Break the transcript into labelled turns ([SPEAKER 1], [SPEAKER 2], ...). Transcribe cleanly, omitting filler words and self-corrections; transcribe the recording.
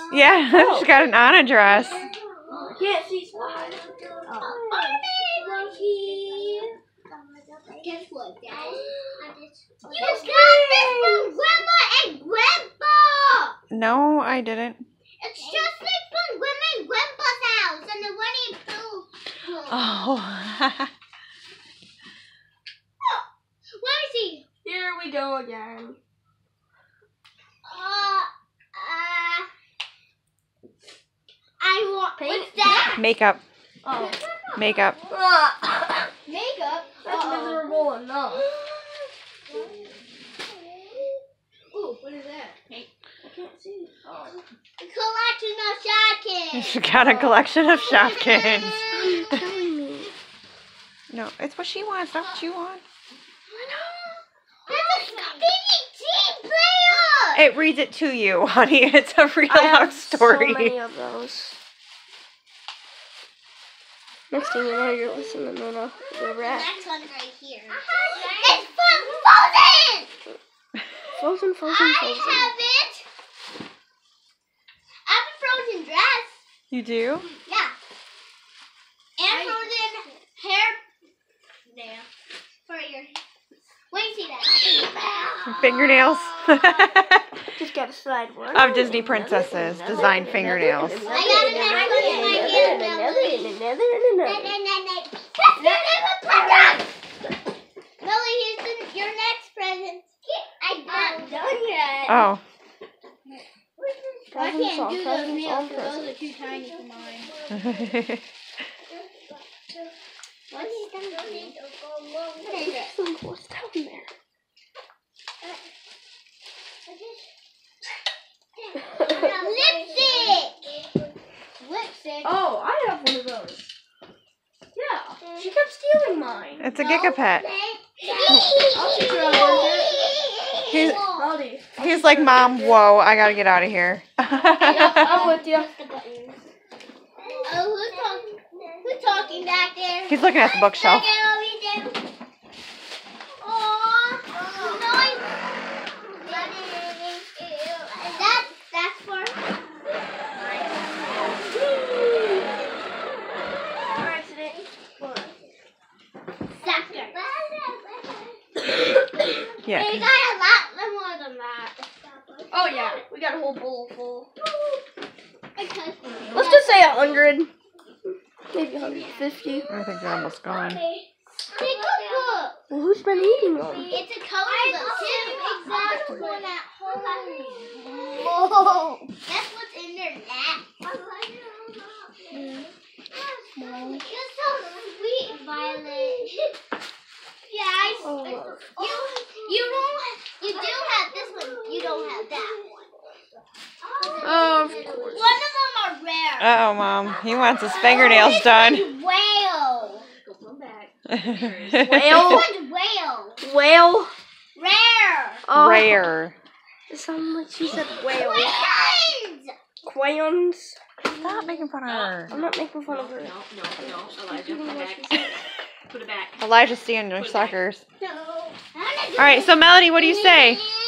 [SPEAKER 1] Yeah, she's got an Anna dress.
[SPEAKER 2] I can't see spots.
[SPEAKER 3] Guess what, Dad? You got this from Grandma and Grandpa!
[SPEAKER 1] No, I didn't.
[SPEAKER 3] It's just like from Grandma and Grandpa's house and the one in Blue.
[SPEAKER 1] Oh.
[SPEAKER 3] Where is he?
[SPEAKER 2] Here we go again.
[SPEAKER 3] I want. What's that?
[SPEAKER 1] Makeup.
[SPEAKER 2] Oh.
[SPEAKER 1] Makeup.
[SPEAKER 3] Makeup.
[SPEAKER 2] That's miserable enough.
[SPEAKER 3] Ooh, what is that?
[SPEAKER 2] I can't see. Oh.
[SPEAKER 3] A collection of Shopkins.
[SPEAKER 1] She's got a collection of Shopkins. No, it's what she wants, not what you want.
[SPEAKER 3] That's a DVD player.
[SPEAKER 1] It reads it to you, honey. It's a real
[SPEAKER 2] I have
[SPEAKER 1] love story.
[SPEAKER 2] so many of those. Next thing you know, you're listening to the rat.
[SPEAKER 3] Next one's right here. It's from Frozen.
[SPEAKER 2] Frozen.
[SPEAKER 3] I have it. I have a Frozen dress.
[SPEAKER 1] You do?
[SPEAKER 3] Yeah. And Frozen hair. There. For your. Wait, see that?
[SPEAKER 1] Fingernails.
[SPEAKER 2] Just got a side one.
[SPEAKER 1] Of Disney princesses. Designed fingernails.
[SPEAKER 3] I got a next one in my hand. Melly, here's your next present. I'm not done yet.
[SPEAKER 1] Oh.
[SPEAKER 3] I can't do those nails because those are too tiny for mine. What's
[SPEAKER 2] down there?
[SPEAKER 3] Lipstick! Lipstick?
[SPEAKER 2] Oh, I have one of those. Yeah, she kept stealing mine.
[SPEAKER 1] It's a Gigapet.
[SPEAKER 2] I'll teach her how to do it.
[SPEAKER 1] He's like, Mom, whoa, I gotta get out of here.
[SPEAKER 2] I'm with you.
[SPEAKER 3] Oh, who's talking back there?
[SPEAKER 1] He's looking at the bookshelf.
[SPEAKER 3] That's for...
[SPEAKER 1] Yeah.
[SPEAKER 3] They got a lot more than that.
[SPEAKER 2] Oh yeah, we got a whole bowl full.
[SPEAKER 3] Let's
[SPEAKER 2] Let's just say 100. Maybe 150.
[SPEAKER 1] I think they're almost gone.
[SPEAKER 3] Take a look.
[SPEAKER 2] Well, who's been eating them?
[SPEAKER 3] It's a color book. Same exact one at home. Whoa. That's what's in their lap. You're so sweet, Violet. Yeah, you do have this one. You don't have that one.
[SPEAKER 1] Oh,
[SPEAKER 3] One of them are rare.
[SPEAKER 1] uh-oh, Mom. He wants his fingernails done.
[SPEAKER 3] Whale.
[SPEAKER 1] Whale?
[SPEAKER 3] Whale.
[SPEAKER 2] Whale.
[SPEAKER 3] Rare.
[SPEAKER 2] Oh,
[SPEAKER 1] Rare.
[SPEAKER 2] It sounded like she said whale.
[SPEAKER 3] Crayons.
[SPEAKER 2] Crayons.
[SPEAKER 1] Stop making fun of her.
[SPEAKER 2] I'm not making fun of her.
[SPEAKER 4] No, Elijah, put it back. Put it back.
[SPEAKER 1] Elijah's stealing your suckers.
[SPEAKER 3] No.
[SPEAKER 1] All right, so Melody, what do you say?